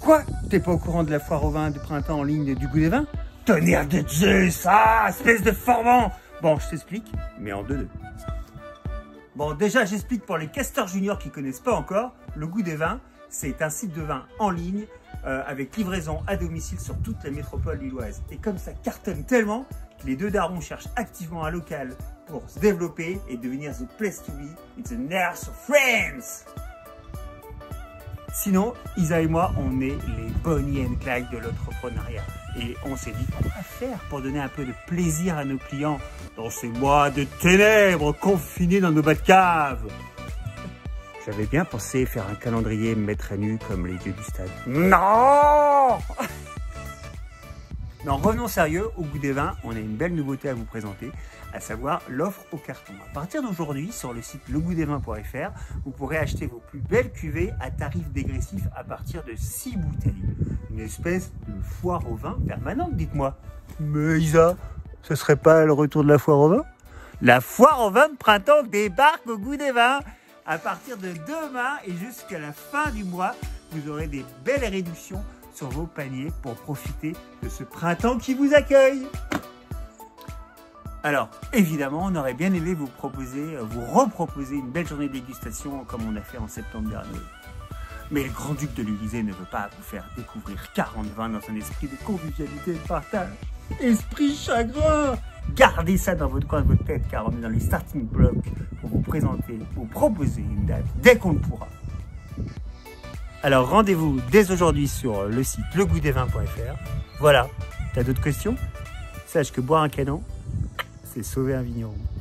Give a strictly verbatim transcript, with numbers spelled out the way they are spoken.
Quoi? T'es pas au courant de la foire au vin du printemps en ligne du Goût des Vins? Tonnerre de Zeus, ah, espèce de formant! Bon, je t'explique, mais en deux-deux. Bon, déjà, j'explique pour les casteurs juniors qui connaissent pas encore, le Goût des Vins, c'est un site de vin en ligne euh, avec livraison à domicile sur toute la métropole lilloise. Et comme ça cartonne tellement, les deux darons cherchent activement un local pour se développer et devenir the place to be, it's a nurse of friends. Sinon, Isa et moi, on est les Bonnie and Clyde de l'entrepreneuriat. Et on s'est dit, qu'on va faire pour donner un peu de plaisir à nos clients dans ces mois de ténèbres confinés dans nos bas de cave? J'avais bien pensé faire un calendrier me mettre à nu comme les dieux du stade. Non! Non, revenons sérieux, au Goût des Vins, on a une belle nouveauté à vous présenter, à savoir l'offre au carton. À partir d'aujourd'hui, sur le site le goût des vins point F R, vous pourrez acheter vos plus belles cuvées à tarif dégressif à partir de six bouteilles. Une espèce de foire au vin permanente, dites-moi. Mais Isa, ce serait pas le retour de la foire au vin? La foire au vin de printemps débarque au Goût des Vins. À partir de demain et jusqu'à la fin du mois, vous aurez des belles réductions sur vos paniers pour profiter de ce printemps qui vous accueille. Alors, évidemment, on aurait bien aimé vous proposer, vous reproposer une belle journée de dégustation comme on a fait en septembre dernier. Mais le grand-duc de l'Élysée ne veut pas vous faire découvrir quarante vins dans un esprit de convivialité et de partage. Esprit chagrin! Gardez ça dans votre coin de votre tête car on est dans les starting blocks pour vous présenter, vous proposer une date dès qu'on le pourra. Alors rendez-vous dès aujourd'hui sur le site le goût des vins point F R. Voilà, t'as d'autres questions? Sache que boire un canon, c'est sauver un vigneron.